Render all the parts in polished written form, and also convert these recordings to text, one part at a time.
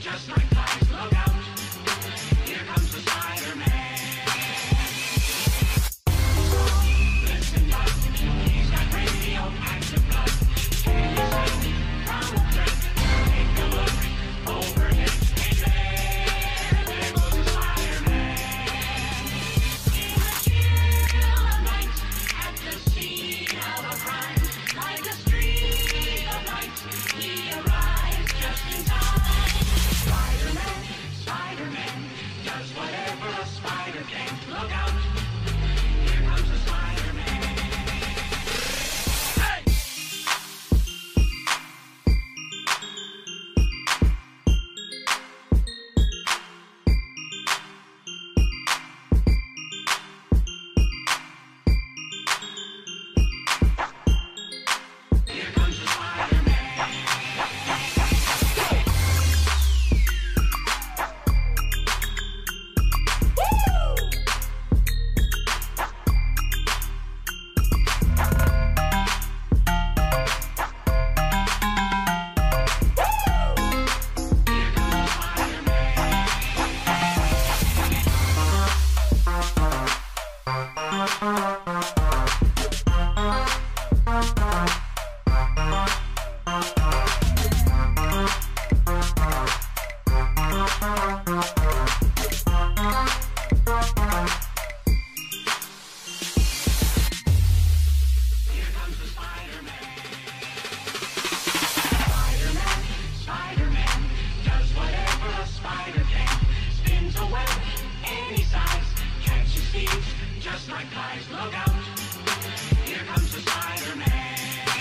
just like flies. Look out, here comes the Spider-Man. Listen up, he's got radioactive blood. Can you see from a thread? Take a look overhead. Hey there goes the Spider-Man. In the chill of night, at the scene of a crime, like a streak of light, he arrives just in time. Spider-Man, Spider-Man, does whatever a spider can. Look out, here comes the Spider-Man. Hey! Here comes the Spider-Man. Spider-Man does whatever a spider can. Spins a web any size, catches thieves just like flies. Look out, here comes the Spider-Man.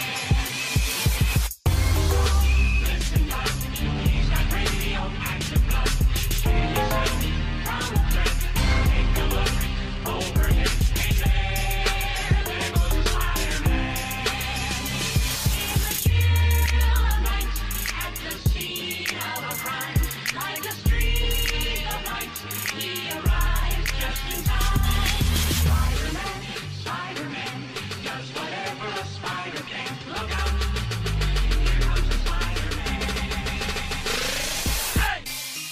Listen up, he's got radioactive blood. Can you see from a thread? Take a look overhead. Hey there goes the Spider-Man. In the chill of night, at the scene of a crime, like a streak of light, he arrives just in time. Spider-Man, Spider-Man, does whatever a spider can. Look out, here comes the Spider-Man. Hey!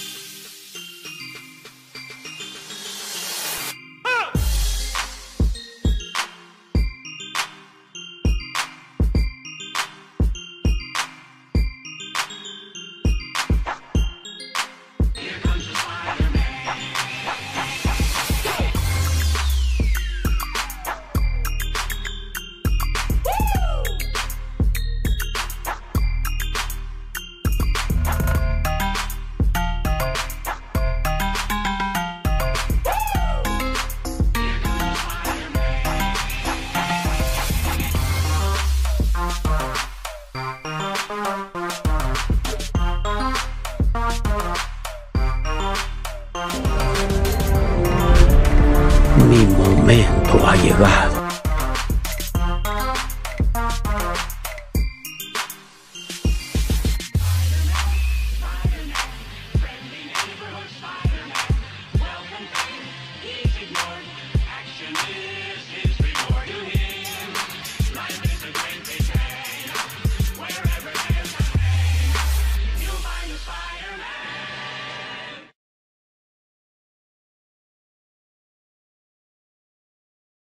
Here comes the Spider-Man. Mi momento ha llegado.